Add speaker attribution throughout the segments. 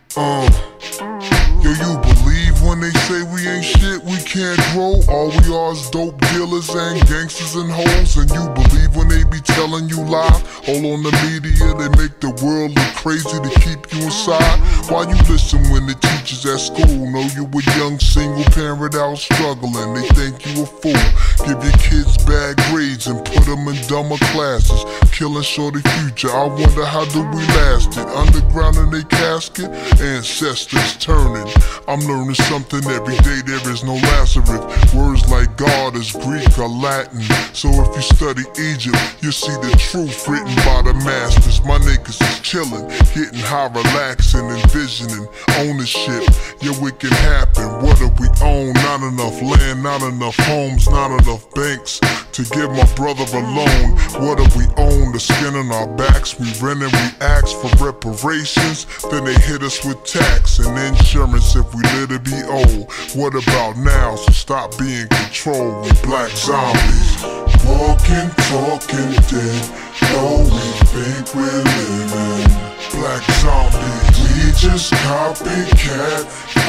Speaker 1: Yo, you believe when they say we ain't shit, we can't grow? All we are is dope dealers and gangsters and hoes. And you believe when they be telling you lie? All on the media, they make the world look crazy to keep you inside. Why you listen when the teachers at school know you a young single parent out struggling? They think you a fool. Give your kids bad grades and put them in dumber classes, killing shorty future. I wonder how do we last it? Underground in they casket, ancestors turning. I'm learning something every day, there is no Lazarus. Words like God is Greek or Latin. So if you study Egypt, you'll see the truth written by the masters. My niggas is chilling, getting high, relaxing, envisioning ownership. Yeah, it can happen. What do we own? Not enough land, not enough homes, not enough banks to give my brother a loan. What do we own? The skin on our backs. We rent and we ask for reparations. Then they hit us with tax and insurance if we live to be old. What about now? So stop being controlled. We black zombies, walking, talking dead. Though we think we're living, black zombies. We just copycat,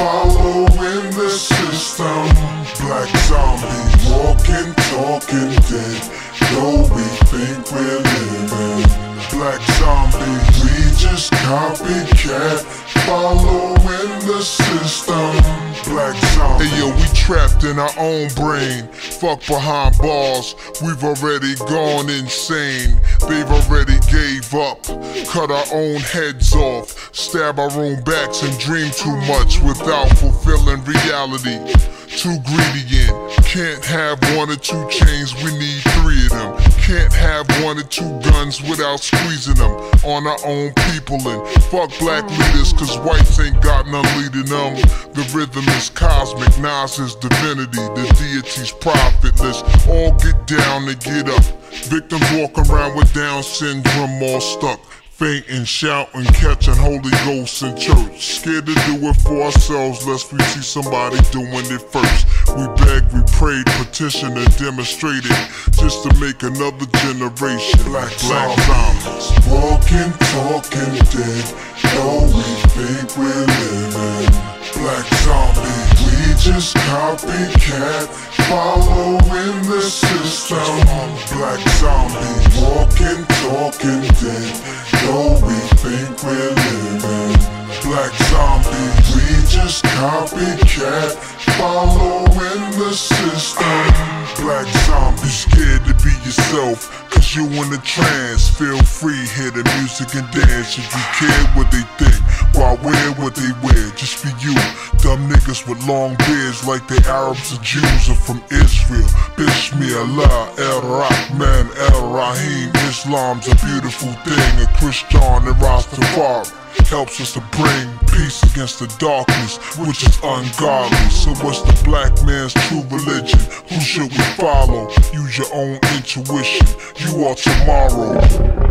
Speaker 1: following the system. Black zombies, walking, talking dead. Though we think we're living, black zombies. We just copycat, following the system. Black zombies. Hey yo, we trapped in our own brain. Fuck behind bars, we've already gone insane. They've already gave up, cut our own heads off, stab our own backs and dream too much without fulfilling reality. Too greedy and can't have one or two chains, we need three of them. Can't have one or two guns without squeezing them on our own people. And fuck black leaders, cause whites ain't got none leading them. The rhythm is cosmic, Nas is divinity, the deity's profitless. All get down and get up. Victims walk around with Down syndrome all stuck, fainting, shouting, catching Holy Ghost in church. Scared to do it for ourselves lest we see somebody doing it first. We begged, we prayed, petitioned and demonstrated just to make another generation. Black zombies, walking, talking dead. Though we think we're living, black zombies. We just copycat, following the system. Black zombies, walking, talking dead. Though we think we're living, black zombies. We just copycat, following the system. Black zombies, scared to be yourself, cause you in a trance. Feel free, hear the music and dance. If you care what they think, why wear what they wear, just be you. Dumb niggas with long beards like the Arabs or Jews are from Israel. Bismillah, El Rahman, El Rahim. Islam's a beautiful thing, a Christian and Rastafari helps us to bring peace against the darkness, which is ungodly. So what's the black man's true religion? Who should we follow? Use your own intuition, you are tomorrow.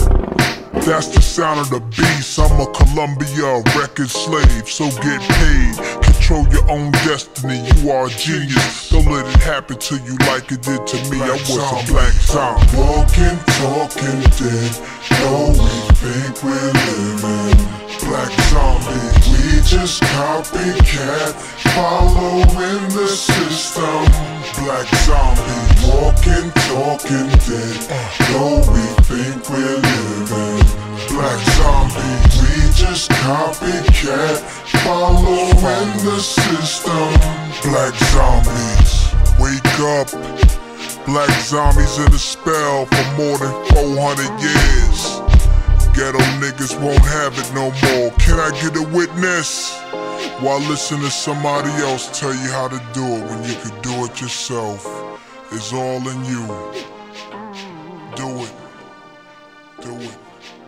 Speaker 1: That's the sound of the beast. I'm a Columbia record slave, so get paid. Control your own destiny, you are a genius. Don't let it happen to you like it did to me. I was a black zombie. Walking, talking dead. Though we think we're living, black zombies. We just copycat, following the system. Black zombies, walking, talking dead. Though we think we're living, black zombies. We just copycat, following the system. Black zombies, wake up. Black zombies in a spell for more than 400 years. Ghetto niggas won't have it no more. Can I get a witness? While listening to somebody else tell you how to do it when you could do it yourself. It's all in you. Do it. Do it.